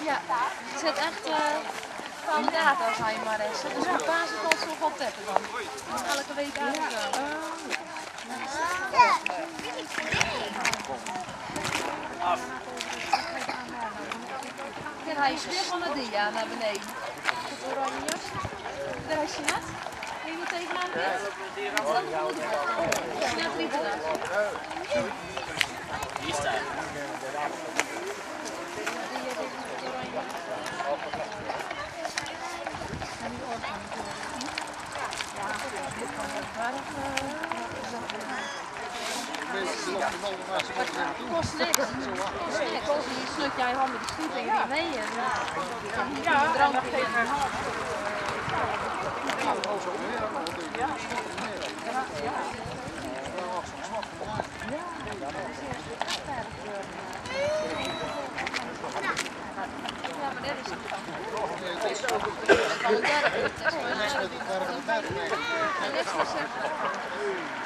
Ja, het zit echt kandidaat als hij maar is. Dus op basis van zoveel tetten dan. Elke week uitgegaan. En hij is weer van de dia naar beneden. Het oranje jas. Daar is je net. Wil je tegenaan dit? Net rieten dan. Hier staat. Kost niks. Die snuk jij handen de stoep en je die mee. Ja, drank tegen haar hand. Ja, maar dat is het dan. Dat is ook een derde. Dat is gewoon een derde.